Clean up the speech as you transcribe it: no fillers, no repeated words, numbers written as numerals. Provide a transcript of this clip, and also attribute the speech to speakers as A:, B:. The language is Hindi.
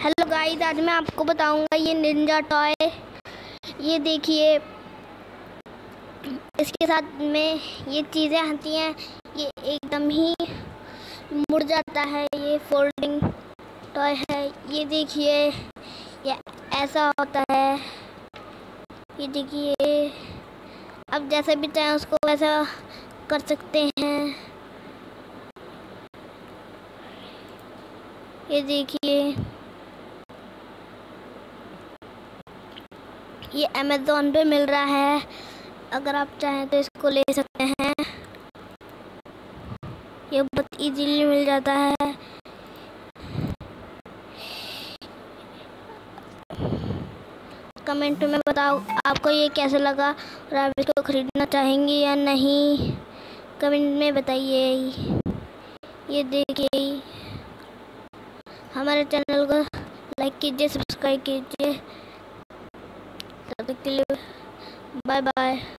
A: हेलो गाइस, आज मैं आपको बताऊंगा ये निंजा टॉय। ये देखिए, इसके साथ में ये चीज़ें आती हैं। ये एकदम ही मुड़ जाता है। ये फोल्डिंग टॉय है। ये देखिए, ये ऐसा होता है। ये देखिए, अब जैसे भी चाहें उसको वैसा कर सकते हैं। ये देखिए, ये अमेज़न पे मिल रहा है। अगर आप चाहें तो इसको ले सकते हैं। ये बहुत इजीली मिल जाता है। कमेंट में बताओ आपको ये कैसा लगा और आप इसको खरीदना चाहेंगे या नहीं। कमेंट में बताइए। ये देखिए, हमारे चैनल को लाइक कीजिए, सब्सक्राइब कीजिए। तब तक के लिए बाय बाय।